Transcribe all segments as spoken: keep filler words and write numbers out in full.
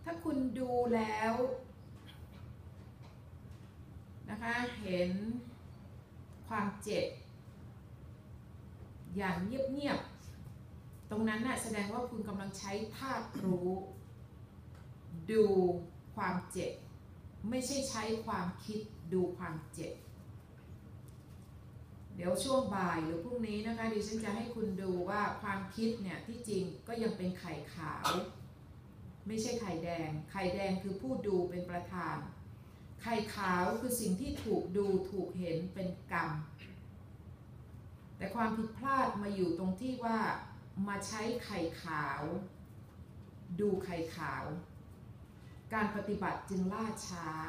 ถ้าคุณดูแล้วนะคะเห็นความเจ็บอย่างเงียบๆตรงนั้นน่ะแสดงว่าคุณกำลังใช้ธาตุรู้ดูความเจ็บไม่ใช่ใช้ความคิดดูความเจ็บเดี๋ยวช่วงบ่ายหรือพรุ่งนี้นะคะดิฉันจะให้คุณดูว่าความคิดเนี่ยที่จริงก็ยังเป็นไข่ขาวไม่ใช่ไข่แดงไข่แดงคือผู้ดูเป็นประธานไข่ขาวคือสิ่งที่ถูกดูถูกเห็นเป็นกรรมแต่ความผิดพลาดมาอยู่ตรงที่ว่ามาใช้ไข่ขาวดูไข่ขาวการปฏิบัติจึงล่าช้า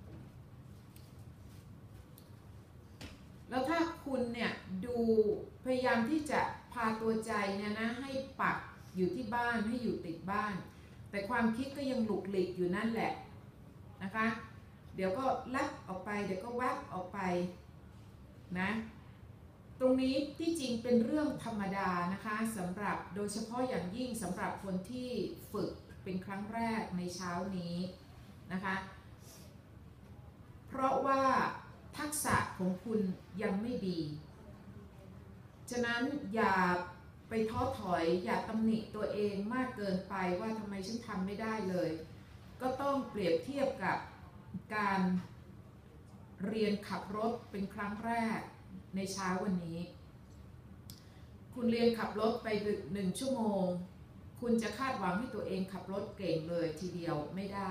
แล้วถ้าคุณเนี่ยดูพยายามที่จะพาตัวใจเนี่ยนะให้ปักอยู่ที่บ้านให้อยู่ติดบ้านแต่ความคิดก็ยังหลุกหลีกอยู่นั่นแหละนะคะเดี๋ยวก็ลักออกไปเดี๋ยวก็แวบออกไปนะตรงนี้ที่จริงเป็นเรื่องธรรมดานะคะสำหรับโดยเฉพาะอย่างยิ่งสำหรับคนที่ฝึกเป็นครั้งแรกในเช้านี้นะคะเพราะว่าทักษะของคุณยังไม่ดีฉะนั้นอย่าไปท้อถอยอย่าตำหนิตัวเองมากเกินไปว่าทำไมฉันทำไม่ได้เลยก็ต้องเปรียบเทียบกับการเรียนขับรถเป็นครั้งแรกในเช้าวันนี้คุณเรียนขับรถไปหนึ่งชั่วโมงคุณจะคาดหวังให้ตัวเองขับรถเก่งเลยทีเดียวไม่ได้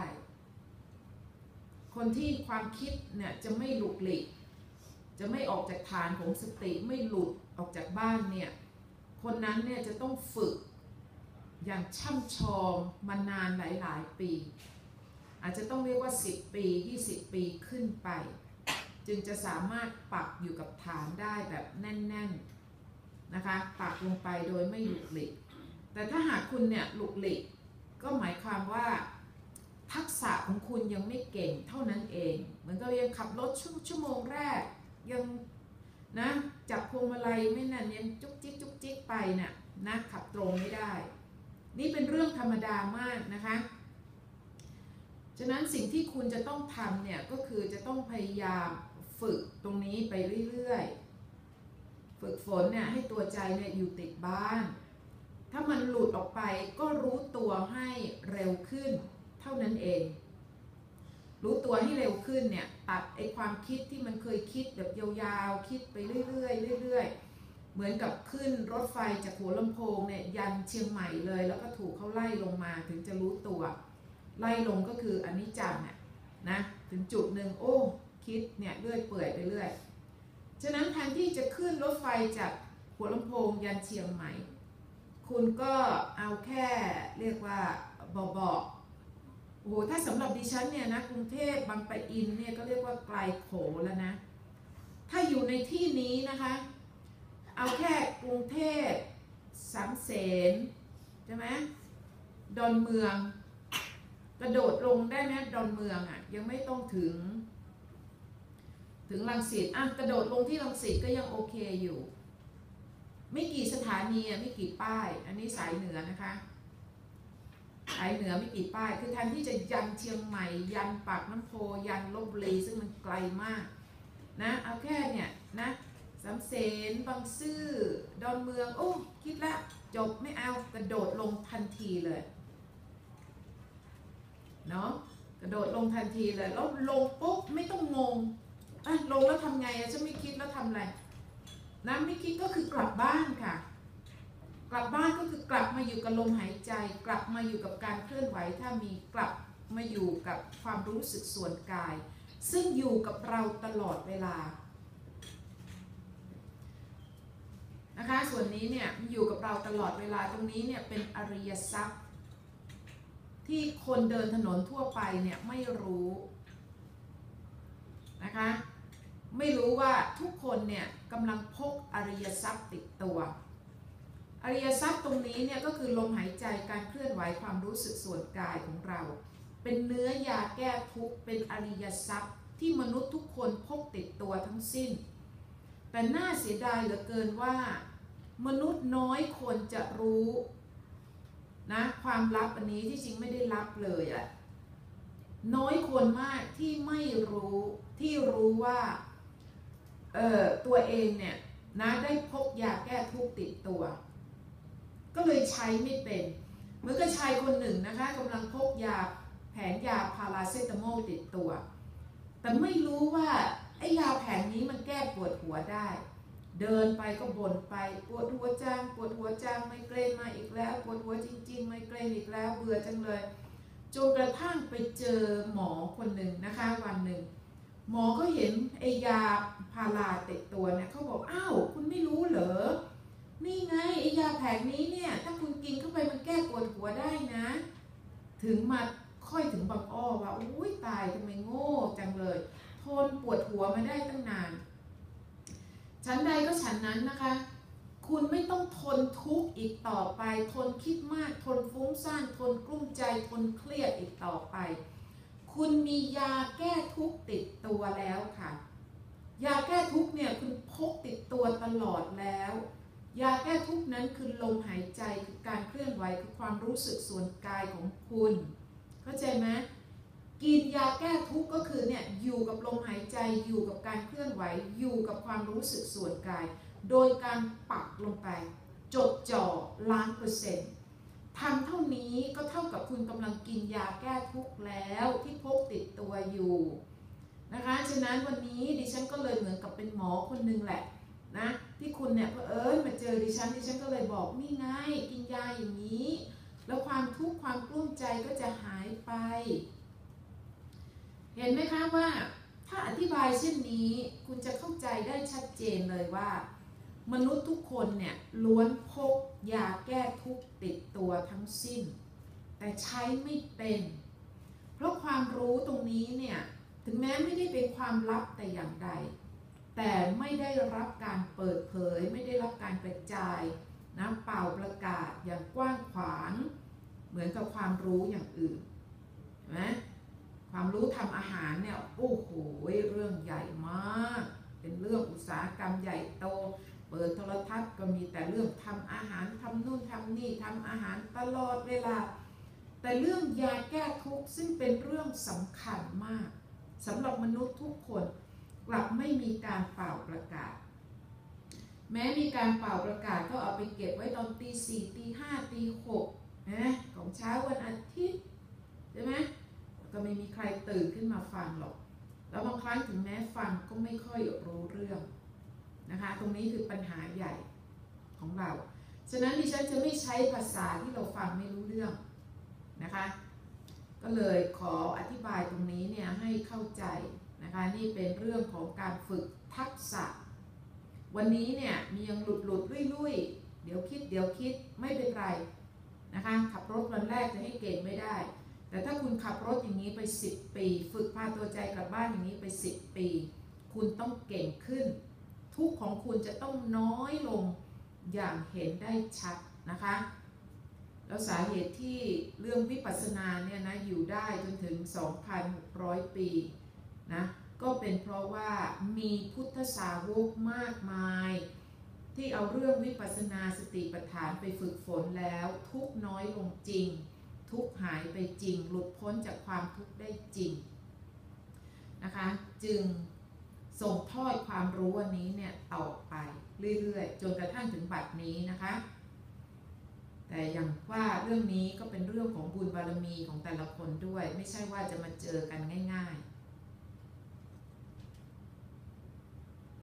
คนที่ความคิดเนี่ยจะไม่หลุดหลีกจะไม่ออกจากฐานของสติไม่หลุดออกจากบ้านเนี่ยคนนั้นเนี่ยจะต้องฝึกอย่างช่ำชองมานานหลายๆปีอาจจะต้องเรียกว่าสิบปียี่สิบปีขึ้นไปจึงจะสามารถปักอยู่กับฐานได้แบบแน่นๆนะคะปักลงไปโดยไม่หลุดหลีกแต่ถ้าหากคุณเนี่ยหลุดหลีกก็หมายความว่าทักษะของคุณยังไม่เก่งเท่านั้นเองเหมือนกับยังขับรถชั่วโมงแรกยังนะจับพวงมาลัยไม่นั่นยังจุกจิกจุกจิกไปเนี่ยนะขับตรงไม่ได้นี่เป็นเรื่องธรรมดามากนะคะฉะนั้นสิ่งที่คุณจะต้องทำเนี่ยก็คือจะต้องพยายามฝึกตรงนี้ไปเรื่อยๆฝึกฝนเนี่ยให้ตัวใจเนี่ยอยู่ติดบ้านถ้ามันหลุดออกไปก็รู้ตัวให้เร็วขึ้นเท่านั้นเองรู้ตัวให้เร็วขึ้นเนี่ยตัดไอความคิดที่มันเคยคิดแบบยาวๆคิดไปเรื่อยๆเรื่อยๆเหมือนกับขึ้นรถไฟจากหัวลำโพงเนี่ยยันเชียงใหม่เลยแล้วก็ถูกเขาไล่ลงมาถึงจะรู้ตัวไล่ลงก็คืออนิจจังอ่ะนะถึงจุดหนึ่งโอ้คิดเนี่ยเรื่อยเปื่อยไปเรื่อยฉะนั้นแทนที่จะขึ้นรถไฟจากหัวลำโพงยันเชียงใหม่คุณก็เอาแค่เรียกว่าเบาๆโอ้โหถ้าสำหรับดิฉันเนี่ยนะกรุงเทพบางปะอินเนี่ยก็เรียกว่าไกลโขแล้วนะถ้าอยู่ในที่นี้นะคะเอาแค่กรุงเทพสามเสนใช่ไหมดอนเมืองกระโดดลงได้ไหมดอนเมืองอ่ะยังไม่ต้องถึงถึงรังสิตอ่ะกระโดดลงที่รังสิตก็ยังโอเคอยู่ไม่กี่สถานีไม่กี่ป้ายอันนี้สายเหนือนะคะสายเหนือไม่กี่ป้ายคือแทนที่จะยันเชียงใหม่ยันปากน้ำโพยันลพบุรีซึ่งมันไกลมากนะเอาแค่เนี่ยนะสามเสนบางซื่อดอนเมืองโอ้คิดละจบไม่เอากระโดดลงทันทีเลยเนาะกระโดดลงทันทีเลยแล้วลงปุ๊บไม่ต้องงงอ่ะลงแล้วทำไงอะฉันไม่คิดแล้วทำอะไรนะไม่คิดก็คือกลับบ้านค่ะกลับบ้านก็คือกลับมาอยู่กับลมหายใจกลับมาอยู่กับการเคลื่อนไหวถ้ามีกลับมาอยู่กับความรู้สึกส่วนกายซึ่งอยู่กับเราตลอดเวลานะคะส่วนนี้เนี่ยอยู่กับเราตลอดเวลาตรงนี้เนี่ยเป็นอริยทรัพย์ที่คนเดินถนนทั่วไปเนี่ยไม่รู้นะคะไม่รู้ว่าทุกคนเนี่ยกำลังพกอริยทรัพย์ติดตัวอริยทรัพย์ตรงนี้เนี่ยก็คือลมหายใจการเคลื่อนไหวความรู้สึกส่วนกายของเราเป็นเนื้อยาแก้ทุกข์เป็นอริยทรัพย์ที่มนุษย์ทุกคนพกติดตัวทั้งสิ้นแต่น่าเสียดายเหลือเกินว่ามนุษย์น้อยคนจะรู้นะความลับอันนี้ที่จริงไม่ได้ลับเลยอะน้อยคนมากที่ไม่รู้ที่รู้ว่าเอ่อตัวเองเนี่ยนะได้พกยาแก้ทุกข์ติดตัวก็เลยใช้ไม่เป็นเหมือนกับชายคนหนึ่งนะคะกำลังพกยาแผงยาพาราเซตามอลติดตัวแต่ไม่รู้ว่าไอ้ยาแผงนี้มันแก้ปวดหัวได้เดินไปก็บ่นไปปวดหัวจังปวดหัวจังไมเกรนมาอีกแล้วปวดหัวจริงๆไมเกรนอีกแล้วเบื่อจังเลยจนกระทั่งไปเจอหมอคนหนึ่งนะคะวันหนึ่งหมอก็เห็นไอ้ยาพาราติดตัวเนี่ยเขาบอกอ้าวคุณไม่รู้เหรอนี่ไงไอ้ยาแผงนี้เนี่ยถ้าคุณกินเข้าไปมันแก้ปวดหัวได้นะถึงมาค่อยถึงบางอ้อว่าอุ้ยตายทำไมโง่จังเลยทนปวดหัวมาได้ตั้งนานฉันใดก็ฉันนั้นนะคะคุณไม่ต้องทนทุกข์อีกต่อไปทนคิดมากทนฟุ้งซ่านทนกลุ้มใจทนเครียดอีกต่อไปคุณมียาแก้ทุกข์ติดตัวแล้วค่ะยาแก้ทุกข์เนี่ยคุณพกติดตัวตลอดแล้วยาแก้ทุกข์นั้นคือลมหายใจคือการเคลื่อนไหวคือความรู้สึกส่วนกายของคุณเข้าใจไหมกินยาแก้ทุกข์ก็คือเนี่ยอยู่กับลมหายใจอยู่กับการเคลื่อนไหวอยู่กับความรู้สึกส่วนกายโดยการปักลงไปจดจ่อล้านเปอร์เซ็นต์ทำเท่านี้ก็เท่ากับคุณกำลังกินยาแก้ทุกข์แล้วที่พกติดตัวอยู่นะคะฉะนั้นวันนี้ดิฉันก็เลยเหมือนกับเป็นหมอคนหนึ่งแหละนะที่คุณเนี่ยเผอิญมาเจอดิฉันดิฉันก็เลยบอกนี่ไงกินยาอย่างนี้แล้วความทุกข์ความกลุ้มใจก็จะหายไปเห็นไหมคะว่าถ้าอธิบายเช่นนี้คุณจะเข้าใจได้ชัดเจนเลยว่ามนุษย์ทุกคนเนี่ยล้วนพกยาแก้ทุกข์ติดตัวทั้งสิ้นแต่ใช้ไม่เป็นเพราะความรู้ตรงนี้เนี่ยถึงแม้ไม่ได้เป็นความลับแต่อย่างใดแต่ไม่ได้รับการเปิดเผยไม่ได้รับการกระจายนะเป่าประกาศอย่างกว้างขวางเหมือนกับความรู้อย่างอื่นเห็นไหมความรู้ทำอาหารเนี่ยโอ้โหเรื่องใหญ่มากเป็นเรื่องอุตสาหกรรมใหญ่โตเปิดโทรทัศน์ก็มีแต่เรื่องทำอาหารทำนู่นทำนี่ทำอาหารตลอดเวลาแต่เรื่องยาแก้ทุกข์ซึ่งเป็นเรื่องสำคัญมากสำหรับมนุษย์ทุกคนกลับไม่มีการเป่าประกาศแม้มีการเป่าประกาศก็เอาไปเก็บไว้ตอนตีสี่ตีห้าตีหกนะของเช้าวันอาทิตย์ใช่ไหมก็ไม่มีใครตื่นขึ้นมาฟังหรอกแล้วบางครั้งถึงแม้ฟังก็ไม่ค่อยรู้เรื่องนะคะตรงนี้คือปัญหาใหญ่ของเราฉะนั้นดิฉันจะไม่ใช้ภาษาที่เราฟังไม่รู้เรื่องนะคะก็เลยขออธิบายตรงนี้เนี่ยให้เข้าใจนะคะนี่เป็นเรื่องของการฝึกทักษะวันนี้เนี่ยมียังหลุดหลุดลุยลุยเดี๋ยวคิดเดี๋ยวคิดไม่เป็นไรนะคะขับรถวันแรกจะให้เก่งไม่ได้แต่ถ้าคุณขับรถอย่างนี้ไปสิบปีฝึกพาตัวใจกลับบ้านอย่างนี้ไปสิบปีคุณต้องเก่งขึ้นทุกข์ของคุณจะต้องน้อยลงอย่างเห็นได้ชัดนะคะแล้วสาเหตุที่เรื่องวิปัสสนาเนี่ยนะอยู่ได้จนถึง สองพันหกร้อย ปีนะก็เป็นเพราะว่ามีพุทธสาวกมากมายที่เอาเรื่องวิปัสสนาสติปัฏฐานไปฝึกฝนแล้วทุกข์น้อยลงจริงทุกข์หายไปจริงหลุดพ้นจากความทุกข์ได้จริงนะคะจึงส่งทอดความรู้วันนี้เนี่ยต่อไปเรื่อยๆจนกระทั่งถึงบัดนี้นะคะแต่อย่างว่าเรื่องนี้ก็เป็นเรื่องของบุญบารมีของแต่ละคนด้วยไม่ใช่ว่าจะมาเจอกันง่ายๆ